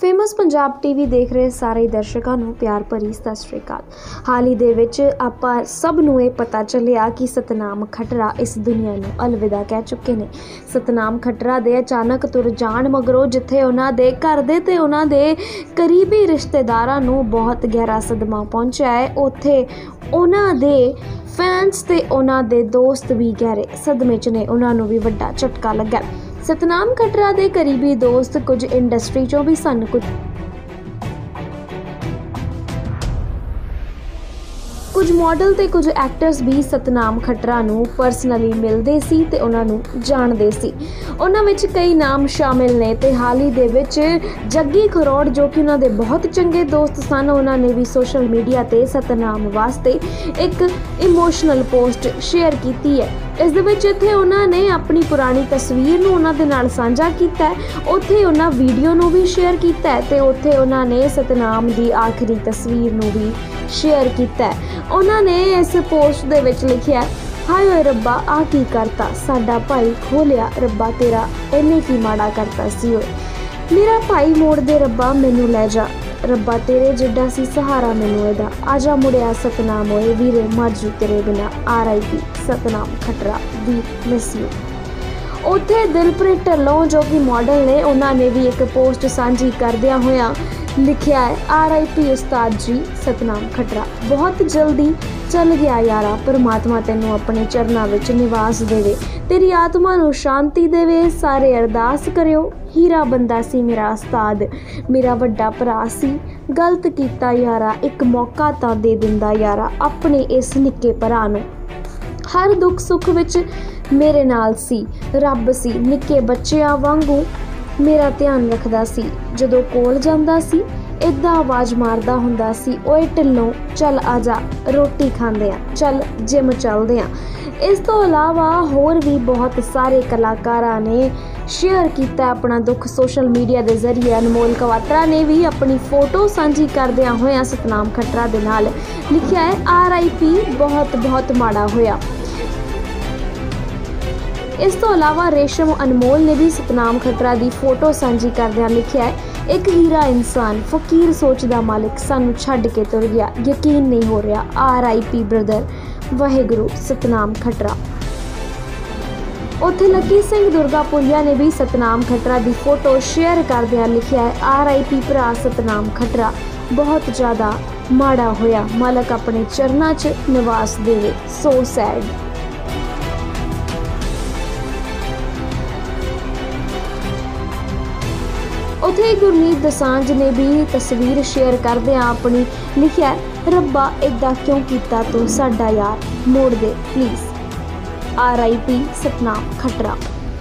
Famous Punjab TV देख रहे सारे दर्शकों ਨੂੰ प्यार भरी सत श्री अकाल। हाल ही दे विच आपां सब नूं ये पता चलिया कि सतनाम खटरा इस दुनिया नूं अलविदा कह चुके ने। सतनाम खटरा दे अचानक तुर जाण मगरों जिथे उन्हां दे घर दे ते उन्हां दे करीबी रिश्तेदारां नूं बहुत गहरा सदमा पहुंचा है, उत्थे उन्हां दे फैंस ते उन्हां दे दोस्त भी गहरे सदमे च ने, उन्हां नूं भी वड्डा झटका लगा। सतनाम खटरा दे करीबी दोस्त कुछ इंडस्ट्री चों भी सन, कुछ मॉडल ते कुछ एक्टर्स भी सतनाम खटरा नूं पर्सनली मिलदे सी ते उन्हां नूं जाणदे सी। उन्हां विच कई नाम शामिल ने ते हाल ही दे विच जग्गी खरोड़ जो कि उन्हां दे बहुत चंगे दोस्त सन, उन्हां ने भी सोशल मीडिया ते सतनाम वास्ते एक इमोशनल पोस्ट शेयर कीती है। इस दे विच इत्थे उन्हां ने अपनी पुरानी तस्वीर नूं उन्हां दे नाल साझा कीता है, उत्थे उन्हां वीडियो नूं भी शेयर कीता है ते उत्थे उन्हां ने सतनाम दी आखिरी तस्वीर नूं भी शेयर किया है। उन्होंने इस पोस्ट दे विच लिखिया, हाय ओए रब्बा आ की करता, साडा भाई खो लिया रब्बा तेरा, इन्हें की माड़ा करता सी ओए, मेरा भाई मोड़ दे रब्बा मैनू लै जा, रब्बा तेरे जिड्डा सी सहारा मैनू एदा, आजा मुड़िया सतनाम ओए वीरे मरजू तेरे बिना, RIP Satnam Khatra we miss you. उत्थे दिलप्रीत ढिल्लों जो कि मॉडल ने, उन्होंने भी एक पोस्ट साझी करदिया होया लिखिया है, RIP उस्ताद जी सतनाम खटरा, बहुत जल्दी चल गया यारा, परमात्मा तैनू अपने चरनां विच निवास देवे, तेरी आत्मा नू शांति देवे, सारे अरदास करियो, हीरा बंदा सी मेरा उस्ताद, मेरा वड्डा भरा सी, गलत कीता यारा, एक मौका तां दे दिंदा यारा, अपने इस निक्के भरा नू, हर दुख सुख विच मेरे नाल सी, रब सी, निक्के बच्चिਆਂ वांगू मेरा ध्यान रखदा सी, जदों कोल जांदा सी इदां आवाज़ मारदा हुंदा सी, ओए ढिल्लों चल आजा रोटी खांदे आ, चल जिम चलदे आ। इस तो अलावा होर भी बहुत सारे कलाकारां ने शेयर किया अपना दुख सोशल मीडिया के जरिए। अनमोल कवात्रा ने भी अपनी फोटो साझी करदियां होया सतनाम खटरा दे नाल लिखिया है, RIP बहुत बहुत माड़ा होया। इस तो अलावा रेशम अनमोल ने भी सतनाम खटरा की फोटो साझी करदियां लिखिया है, एक हीरा इंसान फकीर सोच दा मालिक सानू छड्ड के तुर गया, यकीन नहीं हो रहा, RIP ब्रदर वाहेगुरु सतनाम खटरा। उत्थे लकी सिंह दुर्गापुरिया ने भी सतनाम खटरा की फोटो शेयर करदियां लिखिया है, RIP भरा सतनाम खटरा, बहुत ज़्यादा माड़ा होया, मालक अपने चरनां च निवास देवे, सो सैड। उत्थे गुरमीत दोसांझ ने भी तस्वीर शेयर करदियां अपनी लिखिया, रब्बा इदा क्यों कीता तू साडा यार, मोड़ दे प्लीज़, RIP सतनाम खटरा।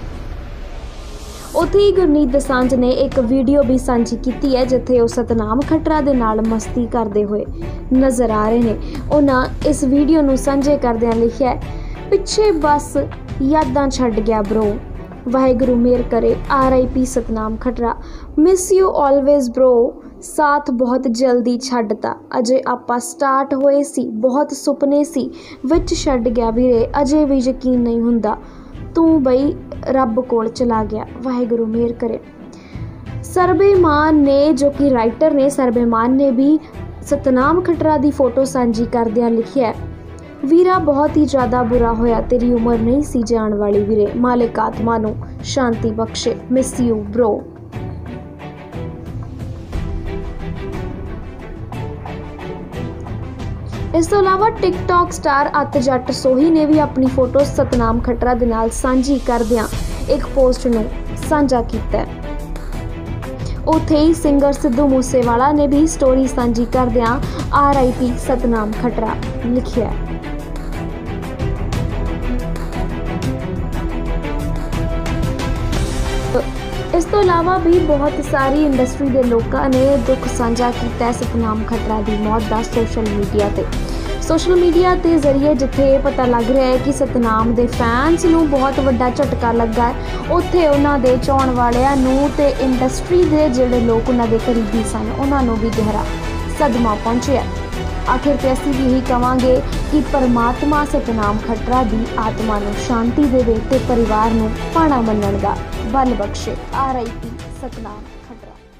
उत्थे ही गुरमीत दोसांझ ने एक वीडियो भी साझी की है जिथे वो सतनाम खटरा दे नाल मस्ती करते हुए नज़र आ रहे हैं। उन्हें इस वीडियो नूं साझे करदियां लिखिया है, पिछे बस यादां छड्ड गया ब्रो, वाहेगुरु मेहर करे, RIP Satnam Khatra, miss you always bro, साथ बहुत जल्दी छड्डता, अजे आपां स्टार्ट होए सी, बहुत सुपने सी, विच छड्ड गया वीरे, अजे भी यकीन नहीं हुंदा, तू बई रब कोल चला गया, वाहेगुरु मेहर करे। सरबेमान ने जो कि राइटर ने, सरबेमान ने भी सतनाम खटरा की फोटो साझी करदियां लिखिया है, वीरा बहुत ही ज़्यादा बुरा होया, तेरी उम्र नहीं सी जान वाली वीरे, मालिक आत्मा नू शांति बख्शे, मिस यू ब्रो। इस तो अलावा टिकटॉक स्टार अत जट सोही ने भी अपनी फोटो सतनाम खटरा दे नाल साझी करदियां एक पोस्ट नू साझा कीता है। उत्थे ही सिंगर सिद्धू मूसेवाला ने भी स्टोरी साझी करदियां RIP सतनाम खटरा लिखिया है। इस तो अलावा भी बहुत सारी इंडस्ट्री के लोगों ने दुख साझा किया सतनाम खटरा की मौत का सोशल मीडिया के जरिए, जिथे पता लग रहा है कि सतनाम के फैंस नूं बहुत वड्डा झटका लगा है, उत्थे उन्हां दे चाहण वालियां नूं ते इंडस्ट्री के जिहड़े लोग उन्हां दे करीबी सन उन्हां नूं भी गहरा सदमा पहुंचिया। आखिर ते असीं भी यही कहांगे कि परमात्मा सतनाम खटरा की आत्मा नूं शांति देवे ते परिवार नूं भाणा मनण दा बल बख्शे, RIP सतनाम खटरा।